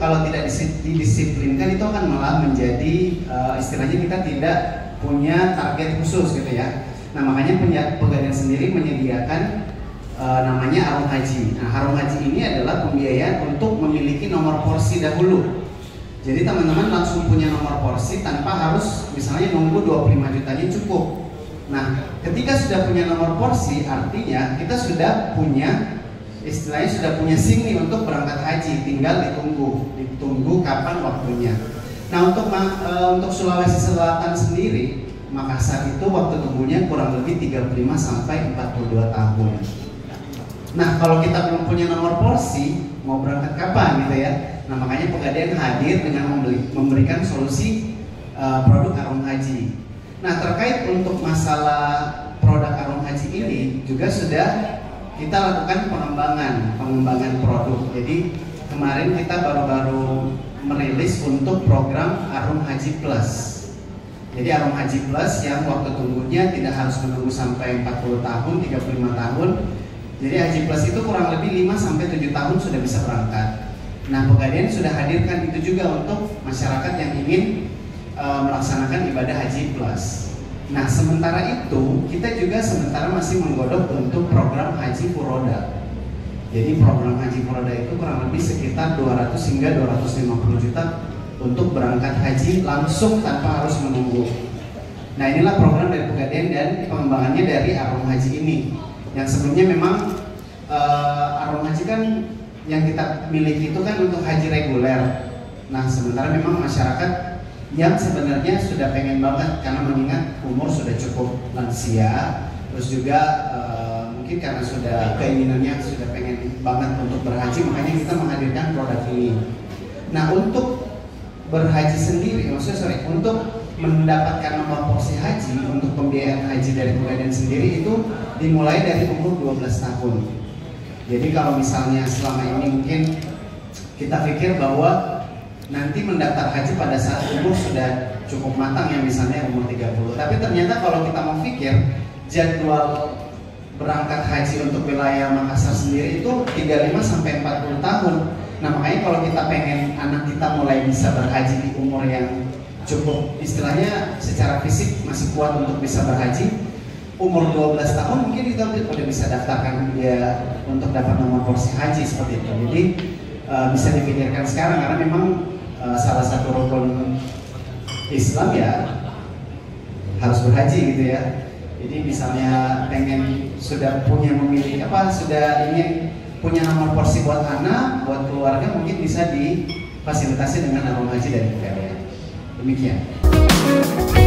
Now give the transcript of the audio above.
kalau tidak didisiplinkan itu akan malah menjadi istilahnya kita tidak punya target khusus gitu ya. Nah makanya Pegadaian sendiri menyediakan namanya Harum Haji. Nah Harum Haji ini adalah pembiayaan untuk memiliki nomor porsi dahulu. Jadi teman-teman langsung punya nomor porsi tanpa harus misalnya nunggu 25 jutanya cukup. Nah ketika sudah punya nomor porsi artinya kita sudah punya istilahnya sudah punya SIM nih untuk berangkat haji, tinggal ditunggu kapan waktunya. Nah untuk Sulawesi Selatan sendiri, Makassar itu waktu tunggunya kurang lebih 35 sampai 42 tahun. Nah kalau kita belum punya nomor porsi, mau berangkat kapan gitu ya? Nah makanya Pegadaian hadir dengan memberikan solusi produk Harum Haji. Nah terkait untuk masalah produk Harum Haji ini juga sudah kita lakukan pengembangan produk. Jadi kemarin kita baru-baru merilis untuk program Harum Haji Plus. Jadi Harum Haji Plus yang waktu tunggunya tidak harus menunggu sampai 40 tahun, 35 tahun. Jadi Haji Plus itu kurang lebih 5 sampai 7 tahun sudah bisa berangkat. Nah, Pegadaian sudah hadirkan itu juga untuk masyarakat yang ingin melaksanakan ibadah Haji Plus. Nah, sementara itu kita juga sementara masih menggodok untuk program Haji Furoda. Jadi program Haji Furoda itu kurang lebih sekitar 200 hingga 250 juta untuk berangkat haji langsung tanpa harus menunggu. Nah, inilah program dari Pegadaian dan pengembangannya dari Harum Haji ini. Yang sebelumnya memang Harum Haji kan yang kita miliki itu kan untuk haji reguler. Nah sementara memang masyarakat yang sebenarnya sudah pengen banget karena mengingat umur sudah cukup lansia, terus juga mungkin karena sudah keinginannya sudah pengen banget untuk berhaji, makanya kita menghadirkan produk ini. Nah untuk berhaji sendiri, untuk mendapatkan nomor porsi haji untuk pembiayaan haji dari Pegadaian sendiri itu dimulai dari umur 12 tahun. Jadi kalau misalnya selama ini mungkin kita pikir bahwa nanti mendaftar haji pada saat umur sudah cukup matang ya misalnya umur 30. Tapi ternyata kalau kita mau pikir jadwal berangkat haji untuk wilayah Makassar sendiri itu 35 sampai 40 tahun. Nah makanya kalau kita pengen anak kita mulai bisa berhaji di umur yang cukup istilahnya secara fisik masih kuat untuk bisa berhaji, umur 12 tahun mungkin kita udah bisa daftarkan dia untuk dapat nomor porsi haji seperti itu. Jadi bisa dipikirkan sekarang karena memang salah satu rukun Islam ya harus berhaji gitu ya. Jadi misalnya pengen sudah punya memiliki sudah ingin punya nomor porsi buat anak, buat keluarga mungkin bisa difasilitasi dengan Harum Haji dari Pegadaian. Demikian.